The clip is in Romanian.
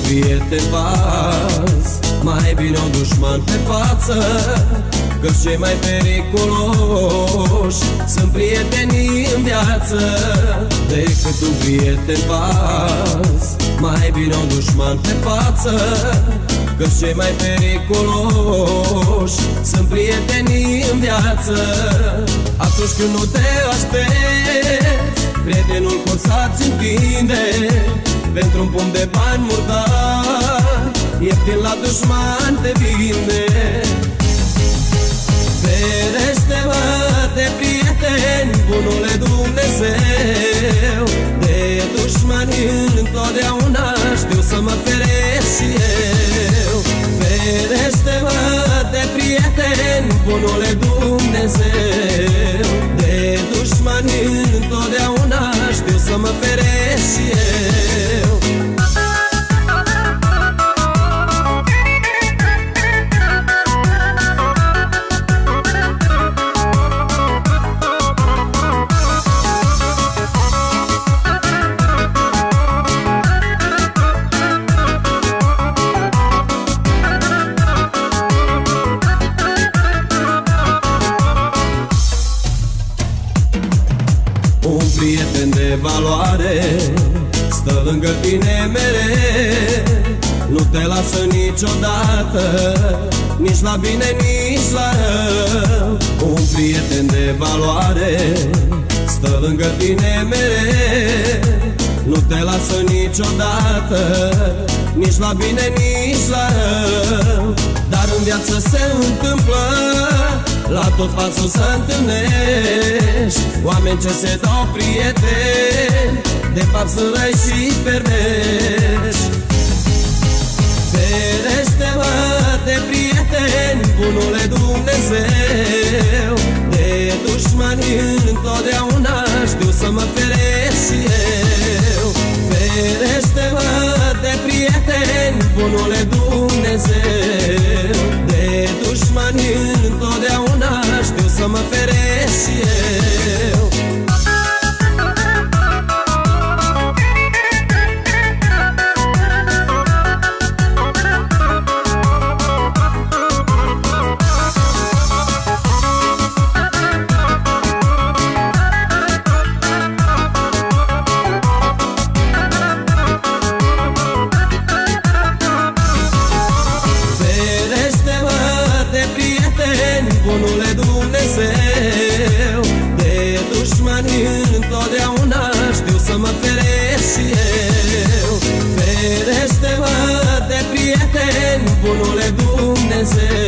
prieten fals, mai bine un dușman pe față, că cei mai periculoși sunt prietenii în viață. Decât un prieten fals, mai bine un dușman pe față, că cei mai periculoși sunt prietenii în viață. Atunci când nu te aștepți, prietenul forțat-ți întinde, pentru un pumn de bani murdar, ieftin la dușman te vinde. Ferește-mă de prieteni, bunule Dumnezeu, de dușmani întotdeauna știu să mă feresc și eu. Ferește-mă de prieteni, bunule Dumnezeu, de dușmani întotdeauna știu să mă feresc și eu. Un prieten de valoare stă lângă tine mereu, nu te lasă niciodată, nici la bine, nici la rău. Un prieten de valoare stă lângă tine mereu, nu te lasă niciodată, nici la bine, nici la rău. Dar în viață se întâmplă, la tot pasul să întâlnești oameni ce se dau prieteni, de fapt sunt răi și perverși. Ferește-mă de prieteni, bunule Dumnezeu, de dușmani întotdeauna știu să mă feresc și eu. Ferește-mă de prieteni, bunule Dumnezeu, de dușmani întotdeauna știu să mă feresc și eu. Bunule Dumnezeu, de dușmani întotdeauna știu să mă feresc și eu. Ferește-mă de prieteni, bunule Dumnezeu,